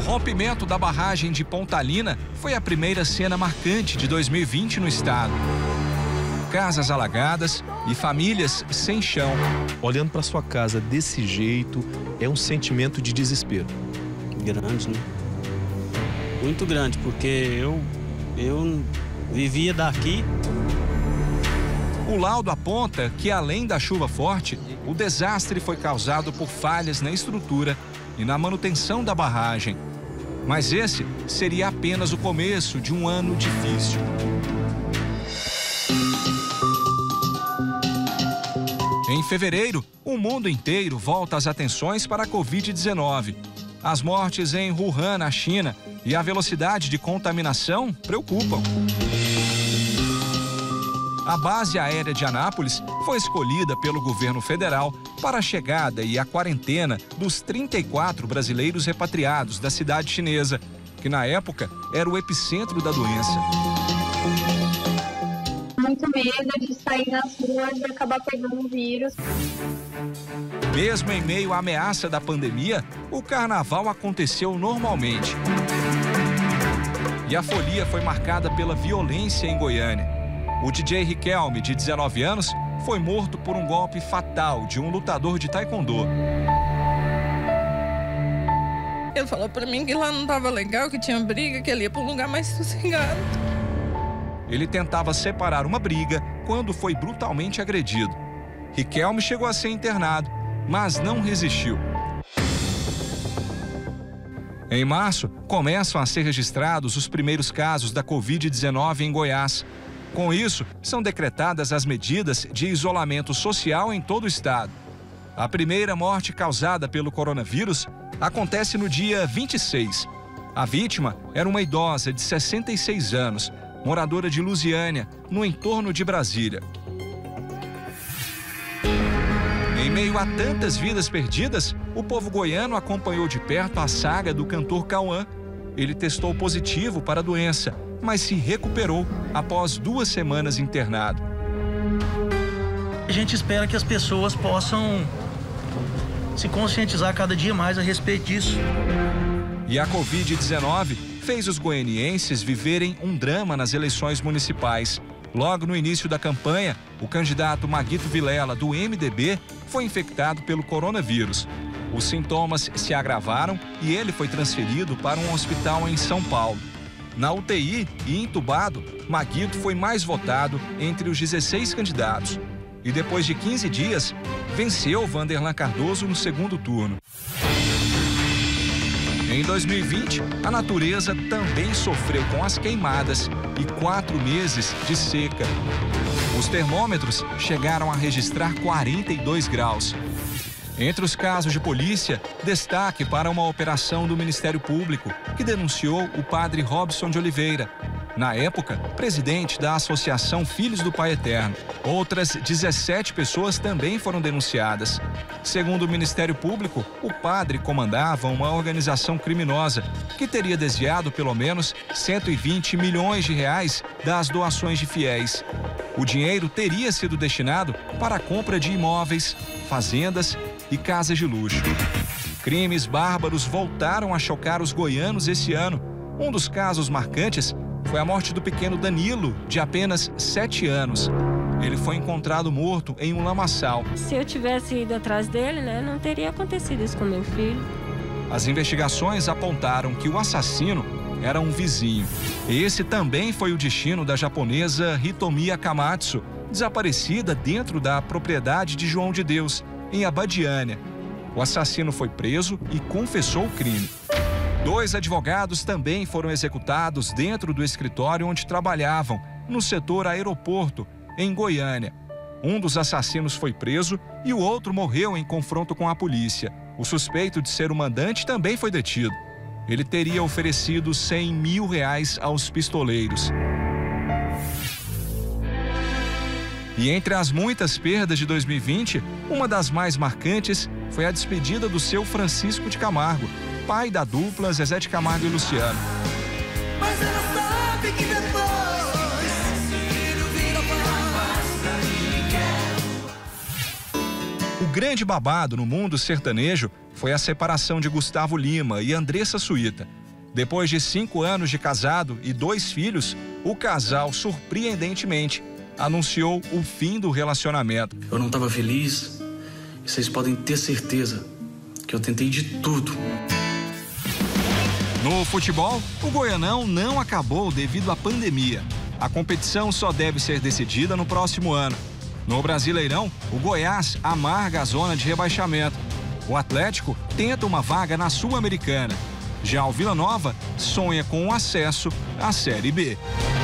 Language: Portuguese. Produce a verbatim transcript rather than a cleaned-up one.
rompimento da barragem de Pontalina foi a primeira cena marcante de dois mil e vinte no estado. Casas alagadas e famílias sem chão. Olhando para sua casa desse jeito, é um sentimento de desespero. Grande, né? Muito grande, porque eu, eu vivia daqui. O laudo aponta que, além da chuva forte, o desastre foi causado por falhas na estrutura e na manutenção da barragem. Mas esse seria apenas o começo de um ano difícil. Em fevereiro, o mundo inteiro volta as atenções para a covid dezenove. As mortes em Wuhan, na China, e a velocidade de contaminação preocupam. A base aérea de Anápolis foi escolhida pelo governo federal para a chegada e a quarentena dos trinta e quatro brasileiros repatriados da cidade chinesa, que na época era o epicentro da doença. Muito medo de sair nas ruas e acabar pegando o vírus. Mesmo em meio à ameaça da pandemia, o carnaval aconteceu normalmente. E a folia foi marcada pela violência em Goiânia. O D J Riquelme, de dezenove anos, foi morto por um golpe fatal de um lutador de taekwondo. Ele falou pra mim que lá não tava legal, que tinha briga, que ele ia pra um lugar mais sossegado. Ele tentava separar uma briga quando foi brutalmente agredido. Riquelme chegou a ser internado, mas não resistiu. Em março, começam a ser registrados os primeiros casos da covid dezenove em Goiás. Com isso, são decretadas as medidas de isolamento social em todo o estado. A primeira morte causada pelo coronavírus acontece no dia vinte e seis. A vítima era uma idosa de sessenta e seis anos, moradora de Lusiânia, no entorno de Brasília. Em meio a tantas vidas perdidas, o povo goiano acompanhou de perto a saga do cantor Cauã. Ele testou positivo para a doença, mas se recuperou após duas semanas internado. A gente espera que as pessoas possam se conscientizar cada dia mais a respeito disso. E a covid dezenove fez os goianienses viverem um drama nas eleições municipais. Logo no início da campanha, o candidato Maguito Vilela, do M D B, foi infectado pelo coronavírus. Os sintomas se agravaram e ele foi transferido para um hospital em São Paulo. Na U T I e entubado, Maguito foi mais votado entre os dezesseis candidatos. E depois de quinze dias, venceu Vanderlan Cardoso no segundo turno. Em dois mil e vinte, a natureza também sofreu com as queimadas e quatro meses de seca. Os termômetros chegaram a registrar quarenta e dois graus. Entre os casos de polícia, destaque para uma operação do Ministério Público, que denunciou o padre Robson de Oliveira, na época, presidente da Associação Filhos do Pai Eterno. Outras dezessete pessoas também foram denunciadas. Segundo o Ministério Público, o padre comandava uma organização criminosa que teria desviado pelo menos cento e vinte milhões de reais das doações de fiéis. O dinheiro teria sido destinado para a compra de imóveis, fazendas e casas de luxo. Crimes bárbaros voltaram a chocar os goianos esse ano. Um dos casos marcantes foi a morte do pequeno Danilo, de apenas sete anos. Ele foi encontrado morto em um lamaçal. Se eu tivesse ido atrás dele, né, não teria acontecido isso com meu filho. As investigações apontaram que o assassino era um vizinho. Esse também foi o destino da japonesa Hitomi Akamatsu, desaparecida dentro da propriedade de João de Deus, em Abadiânia. O assassino foi preso e confessou o crime. Dois advogados também foram executados dentro do escritório onde trabalhavam, no setor aeroporto, em Goiânia. Um dos assassinos foi preso e o outro morreu em confronto com a polícia. O suspeito de ser o mandante também foi detido. Ele teria oferecido cem mil reais aos pistoleiros. E entre as muitas perdas de dois mil e vinte, uma das mais marcantes foi a despedida do seu Francisco de Camargo, pai da dupla Zezé de Camargo e Luciano. Mas ela sabe que depois vira O grande babado no mundo sertanejo foi a separação de Gustavo Lima e Andressa Suíta. Depois de cinco anos de casado e dois filhos, o casal, surpreendentemente, anunciou o fim do relacionamento. Eu não estava feliz e vocês podem ter certeza que eu tentei de tudo. No futebol, o Goianão não acabou devido à pandemia. A competição só deve ser decidida no próximo ano. No Brasileirão, o Goiás amarga a zona de rebaixamento. O Atlético tenta uma vaga na Sul-Americana. Já o Vila Nova sonha com o acesso à Série B.